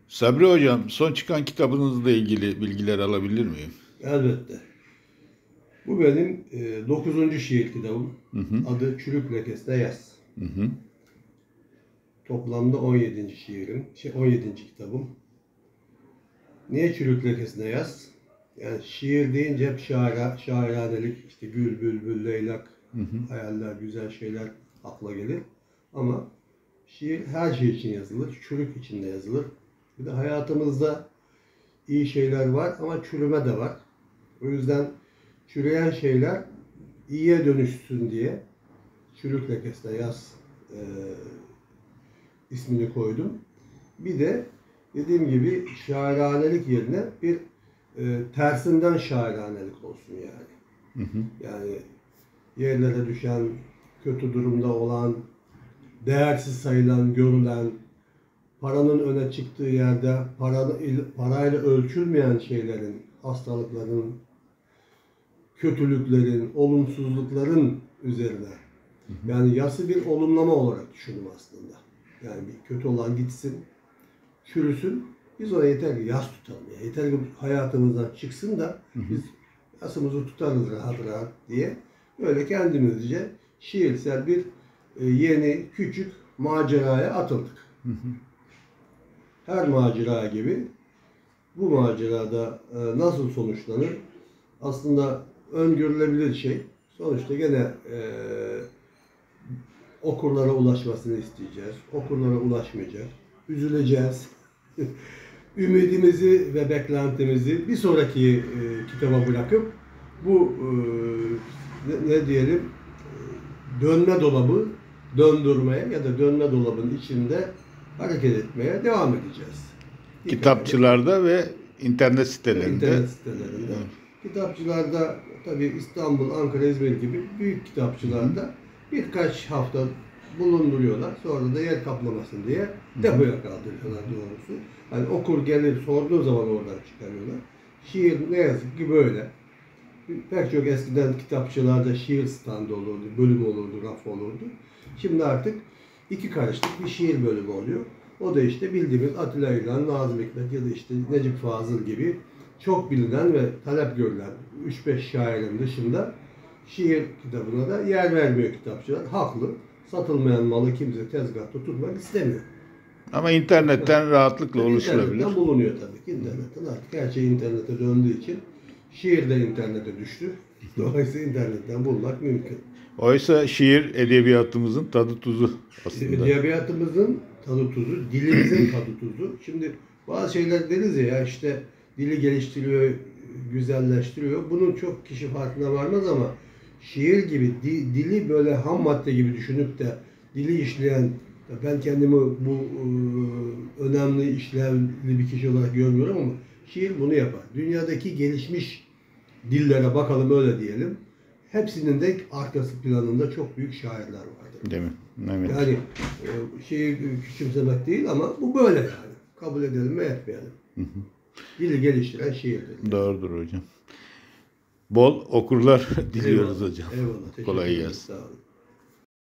Sabri Hocam, son çıkan kitabınızla ilgili bilgiler alabilir miyim? Elbette. Bu benim 9. şiir kitabım. Hı hı, Adı Çürük Lekesine Yaz. hı hı, Toplamda 17. şiirim, 17. kitabım. Niye Çürük Lekesine Yaz? Yani şiir deyince hep şairanelik, işte gül, bülbül, leylak, hı hı. hayaller, güzel şeyler akla gelir. Ama şiir her şey için yazılır, çürük için de yazılır. Bir de hayatımızda iyi şeyler var ama çürüme de var. O yüzden çürüyen şeyler iyiye dönüşsün diye Çürük Lekesine Yaz ismini koydum. Bir de dediğim gibi şairanelik yerine bir tersinden şairanelik olsun yani. Hı hı. Yani yerlere düşen, kötü durumda olan, değersiz sayılan, görülen, paranın öne çıktığı yerde parayla ölçülmeyen şeylerin, hastalıkların, kötülüklerin, olumsuzlukların üzerine. Yani yası bir olumlama olarak düşünün aslında. Yani bir kötü olan gitsin, çürüsün. Biz ona yeter ki yas tutalım. Yani yeter ki hayatımızdan çıksın da biz yasımızı tutarız rahat rahat diye. Böyle kendimizce şiirsel bir yeni, küçük maceraya atıldık. Her macera gibi bu macerada nasıl sonuçlanır? Aslında öngörülebilir şey. Sonuçta gene okurlara ulaşmasını isteyeceğiz. Okurlara ulaşmayacak. Üzüleceğiz. Ümidimizi ve beklentimizi bir sonraki kitaba bırakıp bu ne diyelim dönme dolabı döndürmeye ya da dönme dolabın içinde hareket etmeye devam edeceğiz. Kitapçılarda ve internet sitelerinde. İnternet sitelerinde. Evet. Kitapçılarda tabii İstanbul, Ankara, İzmir gibi büyük kitapçılarda birkaç hafta bulunduruyorlar. Sonra da yer kaplamasın diye depoya kaldırıyorlar doğrusu. Hani okur gelir sorduğu zaman oradan çıkarıyorlar. Şiir ne yazık ki böyle. Pek çok eskiden kitapçılarda şiir standı olurdu, bölüm olurdu, raf olurdu. Şimdi artık iki karışlık bir şiir bölümü oluyor. O da işte bildiğimiz Atilla İlhan, Nazım Hikmet ya da işte Necip Fazıl gibi çok bilinen ve talep görülen 3-5 şairin dışında şiir kitabına da yer vermiyor kitapçılar. Haklı. Satılmayan malı kimse tezgahta tutmak istemiyor. Ama internetten rahatlıkla ulaşılabilir. İnternetten bulunuyor tabii ki. İnternetten artık her şey internete döndüğü için şiir de internete düştü. Dolayısıyla internetten bulmak mümkün. Oysa şiir edebiyatımızın tadı tuzu aslında. Edebiyatımızın tadı tuzu, dilimizin tadı tuzu. Şimdi bazı şeyler deriz ya işte dili geliştiriyor, güzelleştiriyor. Bunun çok kişi farkına varmaz ama şiir gibi dili böyle ham madde gibi düşünüp de dili işleyen ben kendimi bu önemli işlevli bir kişi olarak görmüyorum ama şiir bunu yapar. Dünyadaki gelişmiş dillere bakalım öyle diyelim. Hepsinin de arkası planında çok büyük şairler vardır. Değil mi? Evet. Yani şeyi küçümsemek değil ama bu böyle yani. Kabul edelim mi etmeyelim. Dili geliştiren şiirdir. Doğrudur hocam. Bol okurlar diliyoruz Eyvallah. hocam. Eyvallah. Teşekkür Kolay ederim. gelsin. Sağ olun.